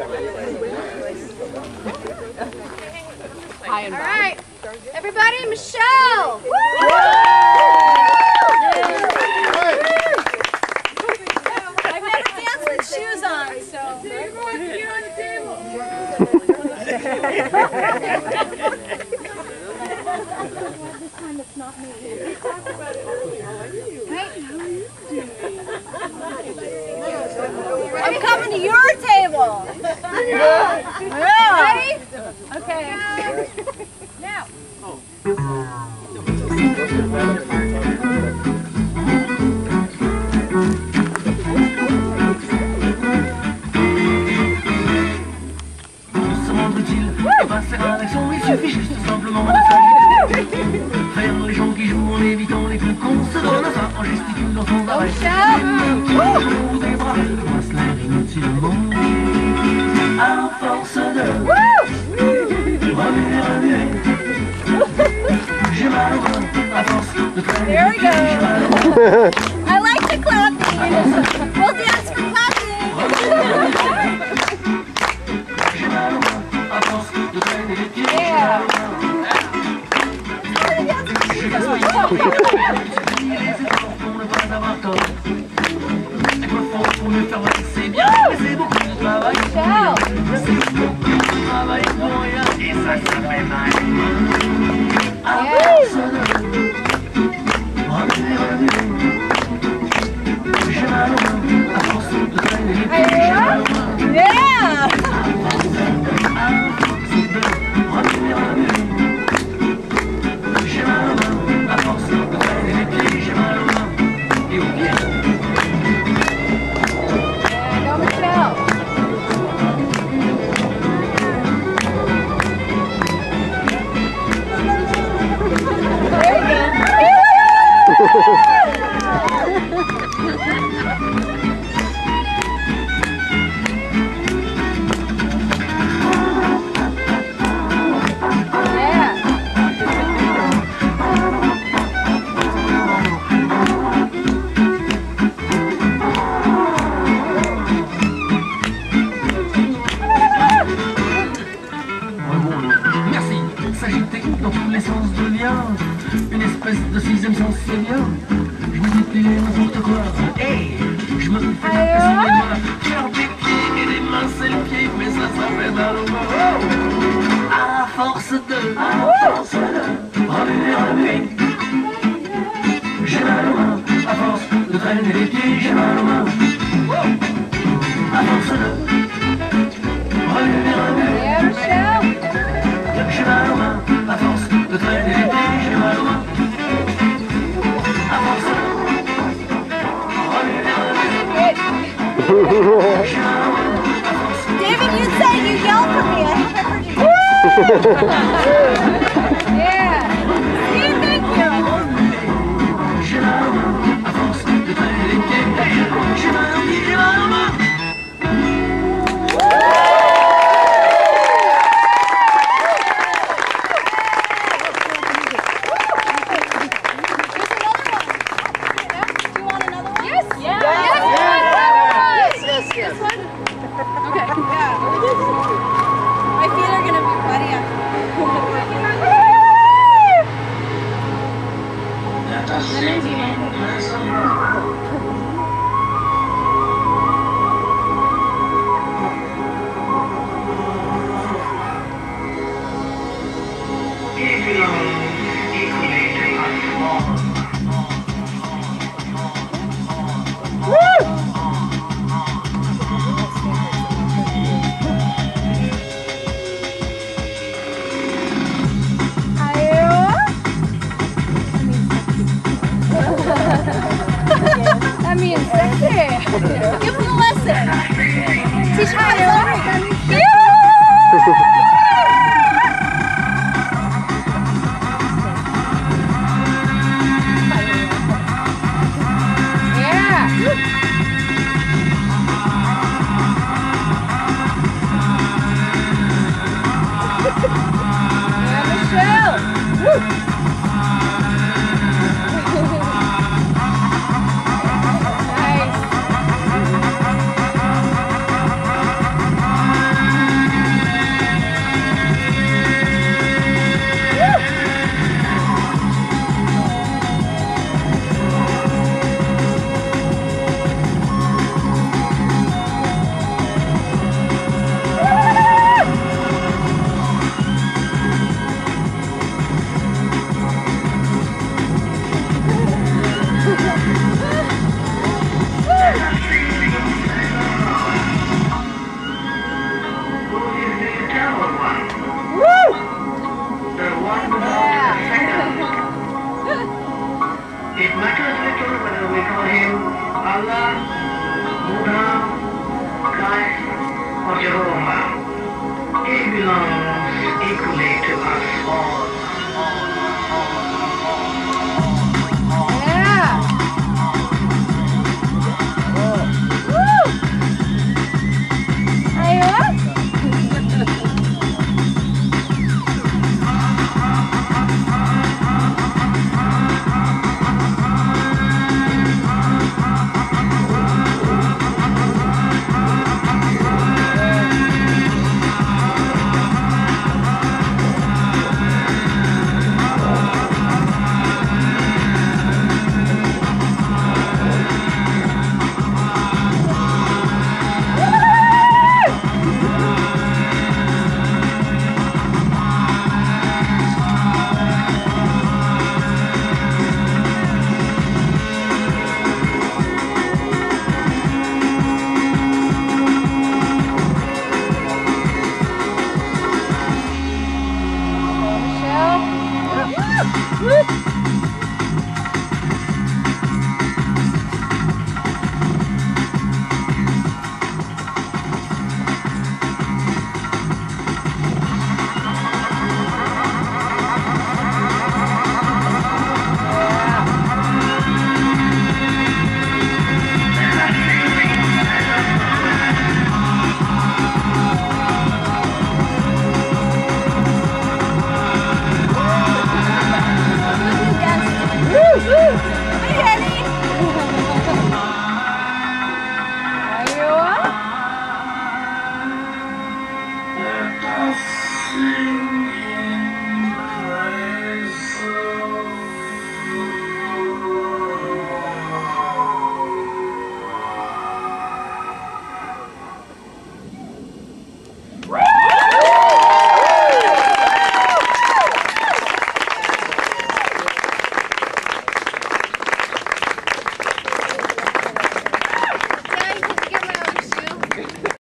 All right, everybody, Michelle. Woo! I've never danced with shoes on, so everyone can get on the table. This time it's not me. I'm coming to your table. Ready? Okay. Now. Il suffit juste simplement de s'agiter. Faire les gens qui jouent en évitant les coups qu'on se donne à ça, en gesticulant sans arrêt. Les mains qui jouent des bras, passe l'air inutilement. À force de remuer, remuer. J'ai mal au bras, à force de traîner. There we go. I like the clapping. We'll dance for clapping. J'ai mal au bras, à force de traîner les pieds. Je vais soigner les efforts pour ne pas avoir tort. C'est pas fort pour mieux faire mal, c'est bien, mais c'est beaucoup de travail. C'est beaucoup de travail pour rien, et ça fait mal. À force de remuer, remuer. J'ai mal au bras, à force de traîner les pieds. J'ai mal au bras. Yeah! À force de remuer, remuer. J'ai mal au bras, à force de traîner les pieds, j'ai mal aux mains et aux pieds. Go, Michelle. There you go. Merci, s'agiter dans tous les sens devient une espèce de sixième sens, c'est bien. Je me dis plus n'importe quoi, hey, je me fais taper sur les doigts. Faire des pieds et des mains c'est le pied, mais ça fait mal au bras. À force de remuer, remuer. J'ai mal aux mains, à force de traîner les pieds, j'ai mal aux mains. À force de remuer, remuer. Yeah, Michelle. J'ai mal aux mains, à force de traîner les pieds, j'ai mal aux mains. À force de remuer, remuer. J'ai mal aux mains, à force. David, you said you yelled for me. I haven't heard you. Yeah. See, thank you. J'ai mal aux mains, à force de traîner les pieds. J'ai mal aux pieds, j'ai mal aux mains. Okay, yeah. My feet are gonna be bloody. aroma. It belongs equally to us all.